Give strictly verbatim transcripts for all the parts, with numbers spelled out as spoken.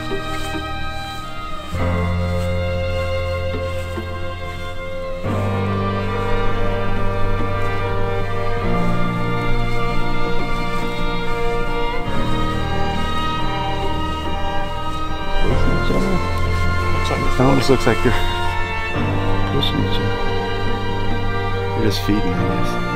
It almost looks like they're pushing each other. They're just feeding, I guess.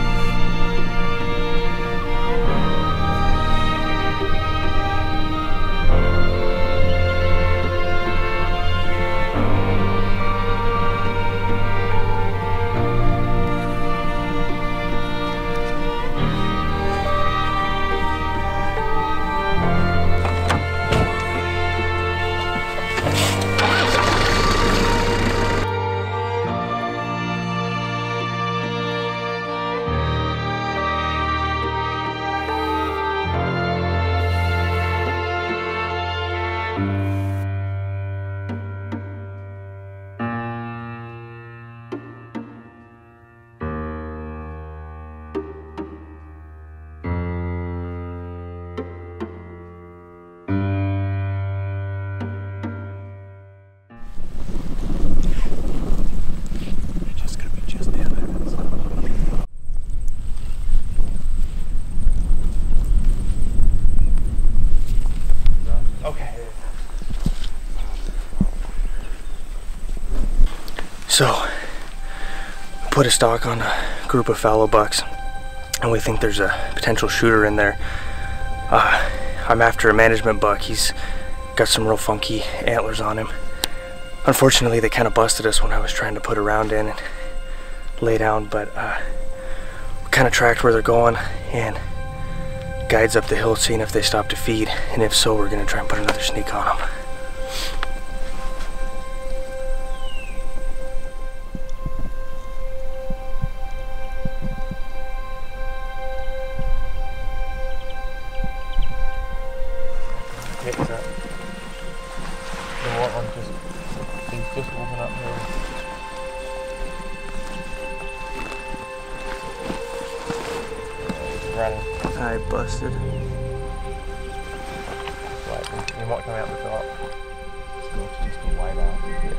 So, put a stalk on a group of fallow bucks, and we think there's a potential shooter in there. Uh, I'm after a management buck. He's got some real funky antlers on him. Unfortunately, they kind of busted us when I was trying to put a round in and lay down, but uh, we kind of tracked where they're going and guides up the hill seeing if they stop to feed, and if so, we're gonna try and put another sneak on them. Hits it. The white one just, he's just walking uphill. He's running. I busted. Right, you might come out the dark. So it's just a wide out. Yeah.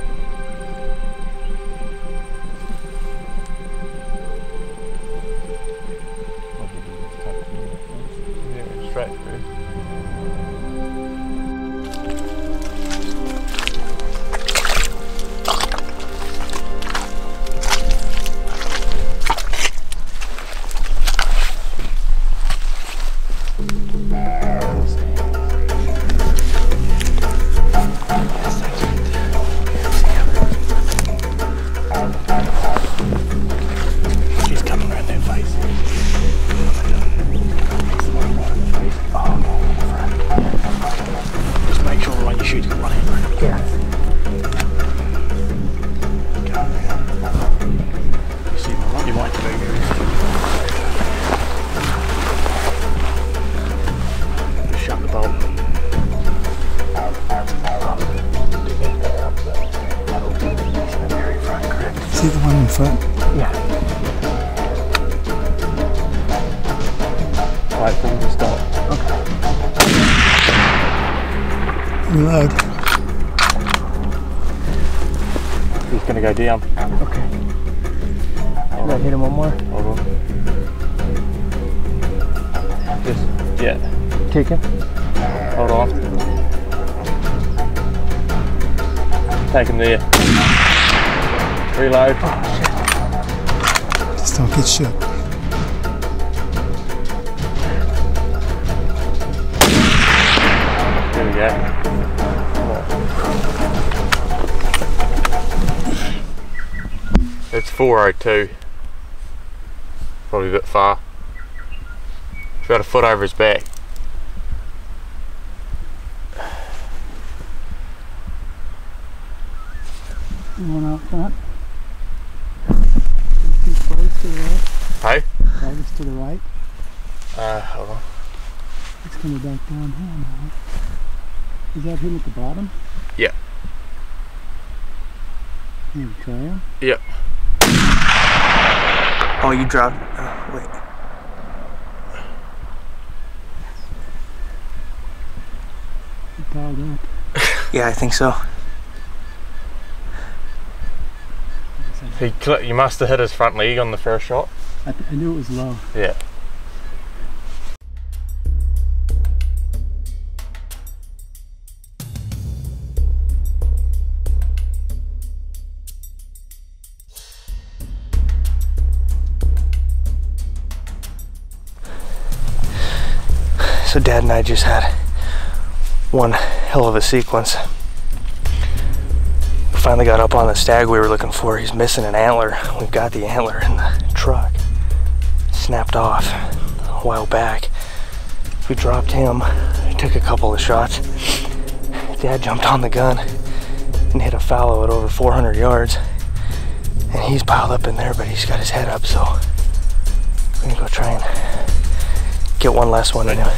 Yeah, straight through. See the one in front? Yeah. Right, then we start. Okay. Reload. He's gonna go down. Okay. Should I hit him one more? Hold on. Just, yeah. Take him. Hold on. Take him there. Reload. Oh, shit. Just don't get shook. There we go. It's four oh two. Probably a bit far. It's about a foot over his back. One out front. Farthest to the right. Hey? Farthest to the right. Uh, hold on. It's coming back downhill now. Is that him at the bottom? Yeah. Can you try him? Yep. Oh, you dropped. Oh, wait. He piled up. Yeah, I think so. He cl you must have hit his front leg on the first shot. I, th I knew it was low. Yeah. So Dad and I just had one hell of a sequence. We finally got up on the stag we were looking for. He's missing an antler. We've got the antler in the truck. Snapped off a while back. We dropped him. We took a couple of shots. Dad jumped on the gun and hit a fallow at over four hundred yards. And he's piled up in there, but he's got his head up, so we're gonna go try and get one last one in him.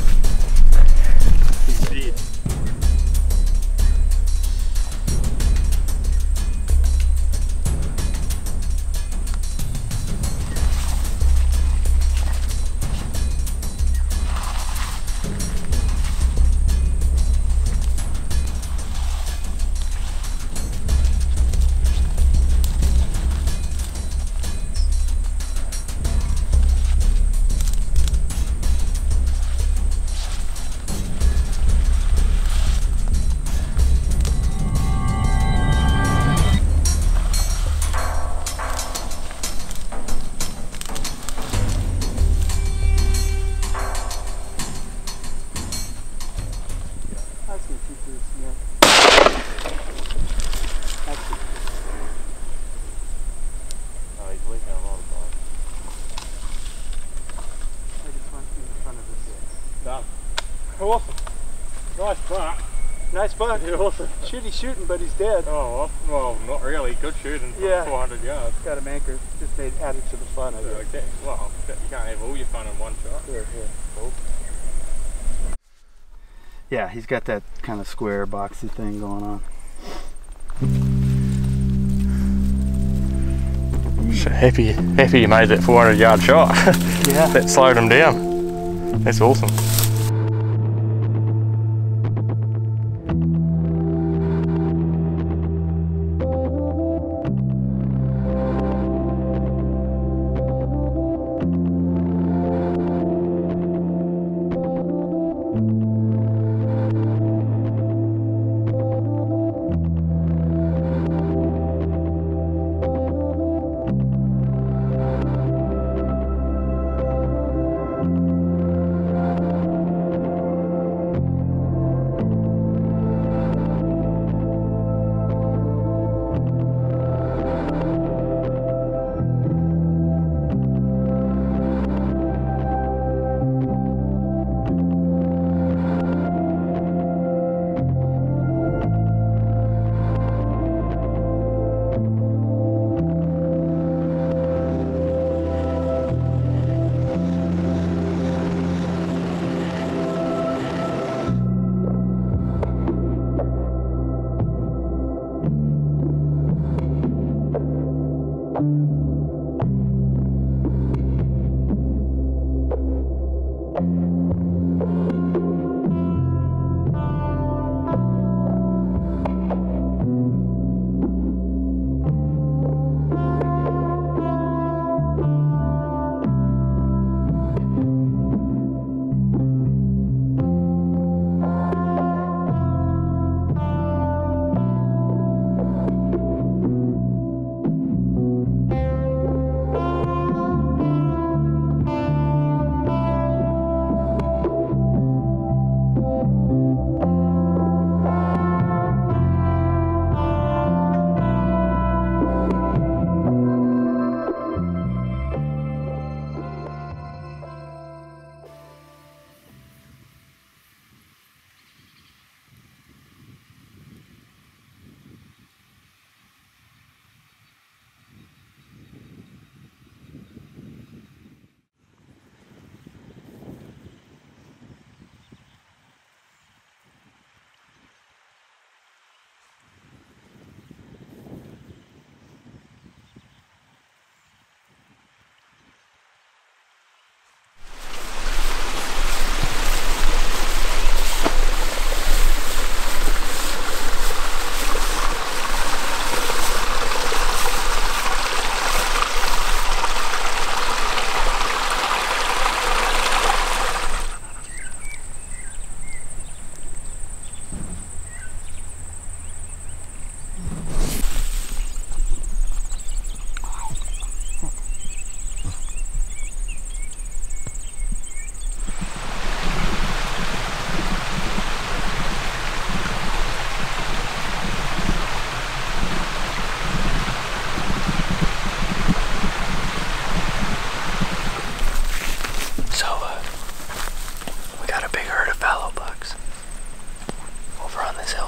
Awesome. Nice buck. Nice buck. Yeah, awesome. Shoot, he's shooting, but he's dead. Oh, well, not really. Good shooting from Yeah. four hundred yards. Got him anchored. Just made added to the fun, I So, guess. okay. Well, you can't have all your fun in one shot. Here, here. Cool. Yeah, he's got that kind of square boxy thing going on. So happy, happy you made that four hundred yard shot. Yeah. That slowed him down. That's awesome.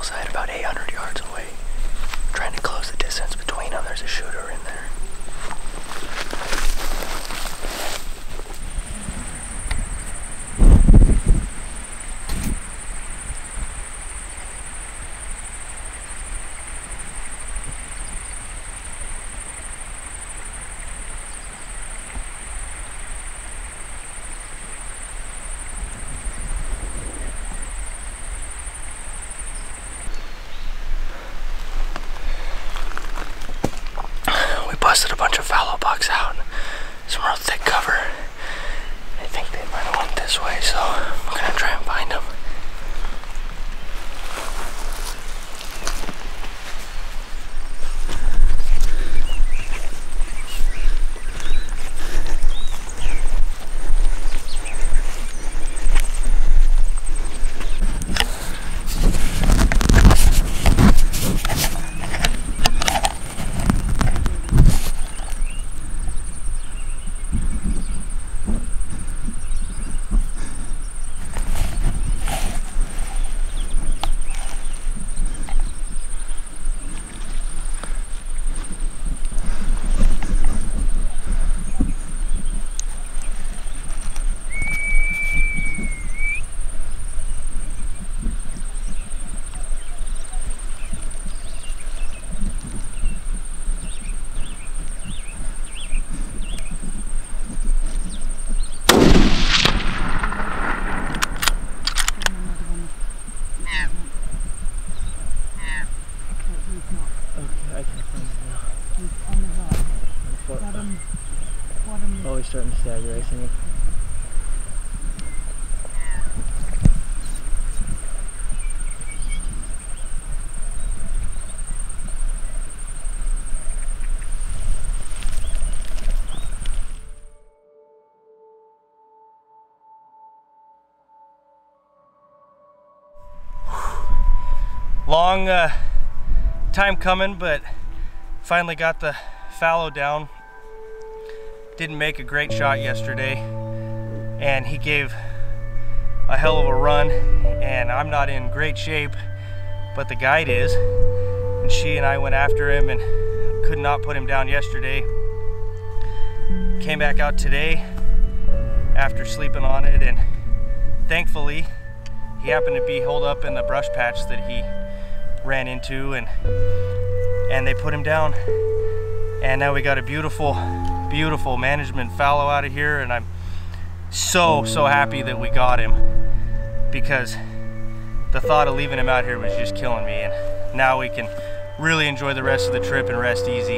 hillside about eight hundred yards away. Trying to close the distance between them. There's a shooter in there. Busted a bunch of fallow bucks out. Some real thick cover. I think they might have went this way, so I'm gonna try and find them. Oh, he's starting to stagger, I see him. Long uh, time coming, but finally got the fallow down. Didn't make a great shot yesterday, and he gave a hell of a run, and I'm not in great shape, but the guide is, and she and I went after him and could not put him down yesterday. Came back out today after sleeping on it, and thankfully he happened to be holed up in the brush patch that he ran into, and and they put him down, and now we got a beautiful beautiful management fallow out of here, and I'm so so happy that we got him, because the thought of leaving him out here was just killing me, and now we can really enjoy the rest of the trip and rest easy.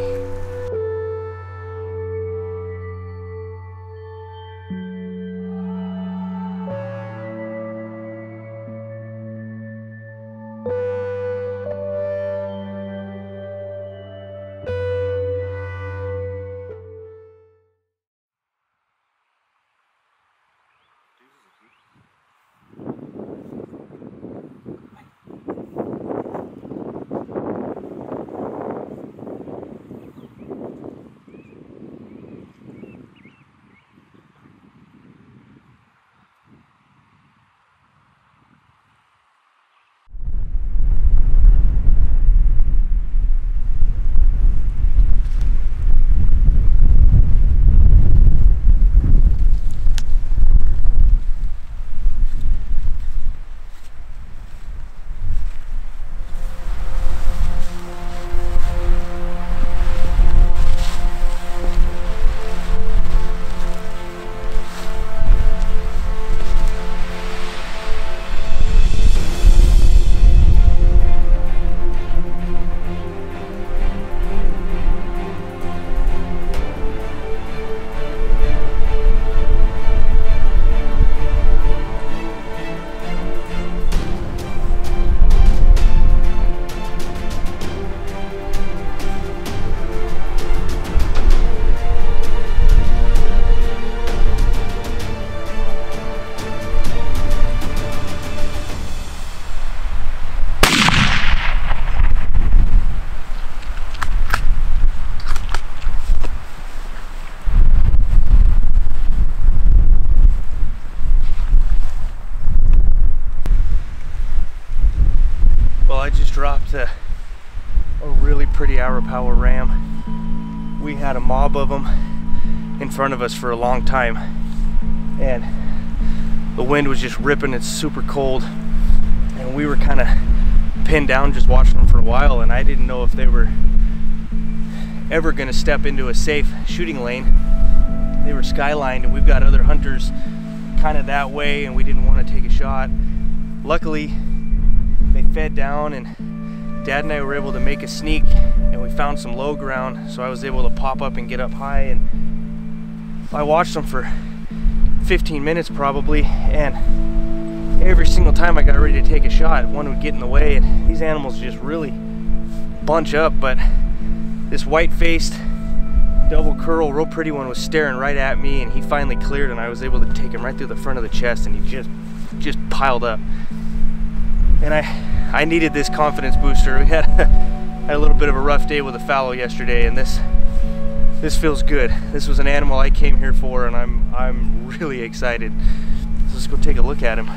Well, I just dropped a, a really pretty Arapawa Ram. We had a mob of them in front of us for a long time, and the wind was just ripping. It's super cold, and we were kind of pinned down just watching them for a while, and I didn't know if they were ever going to step into a safe shooting lane. They were skylined, and we've got other hunters kind of that way, and we didn't want to take a shot. Luckily, they fed down, and Dad and I were able to make a sneak, and we found some low ground, so I was able to pop up and get up high, and I watched them for fifteen minutes probably, and every single time I got ready to take a shot, one would get in the way, and these animals just really bunch up. But this white-faced double curl, real pretty one, was staring right at me, and he finally cleared, and I was able to take him right through the front of the chest, and he just just piled up. And I I needed this confidence booster. We had a, had a little bit of a rough day with a fallow yesterday, and this this feels good. This was an animal I came here for, and I'm I'm really excited. So let's go take a look at him.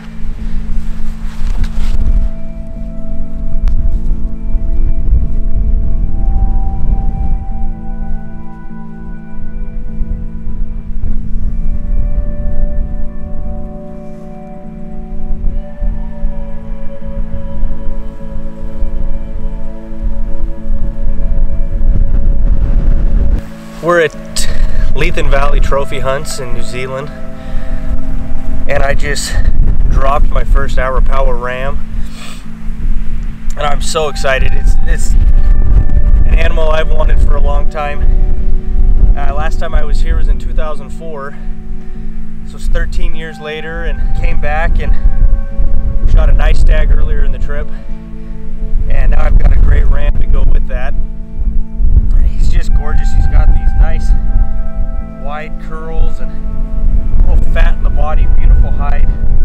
We're at Lethen Valley Trophy Hunts in New Zealand, and I just dropped my first Arapawa Ram, and I'm so excited. It's, it's an animal I've wanted for a long time. Uh, last time I was here was in two thousand four, so it's thirteen years later, and came back and shot a nice stag earlier in the trip, and now I've got a great ram to go with that. He's just gorgeous. He's got these nice wide curls and a little fat in the body, beautiful hide.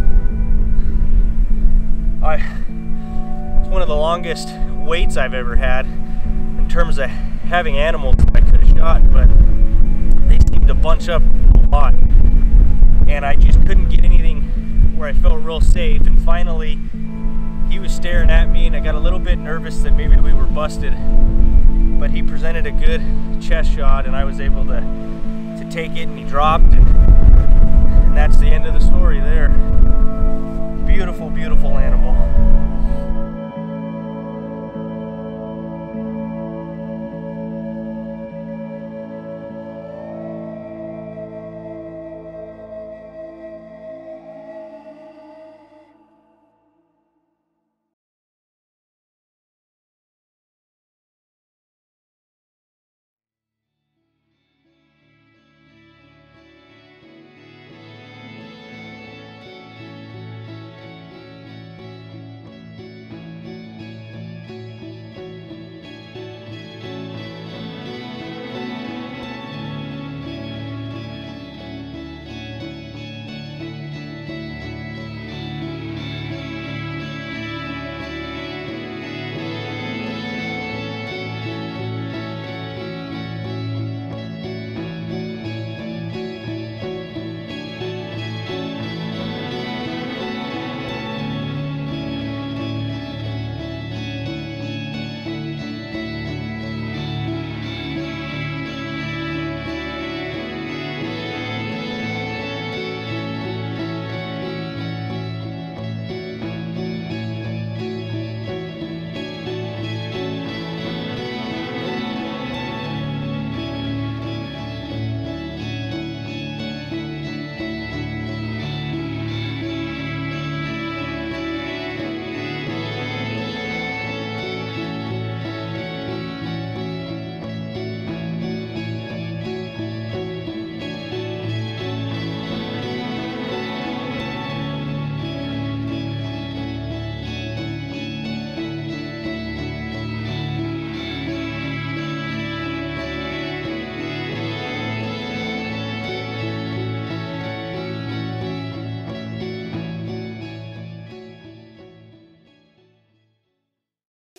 I, it's one of the longest waits I've ever had in terms of having animals that I could have shot, but they seem to bunch up a lot, and I just couldn't get anything where I felt real safe. And finally he was staring at me, and I got a little bit nervous that maybe we were busted, but he presented a good chest shot, and I was able to to take it, and he dropped, and, and that's the end of the story there. Beautiful, beautiful animal.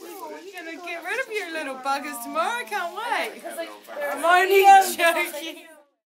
Get rid of your little buggers tomorrow, I can't wait. I'm only joking.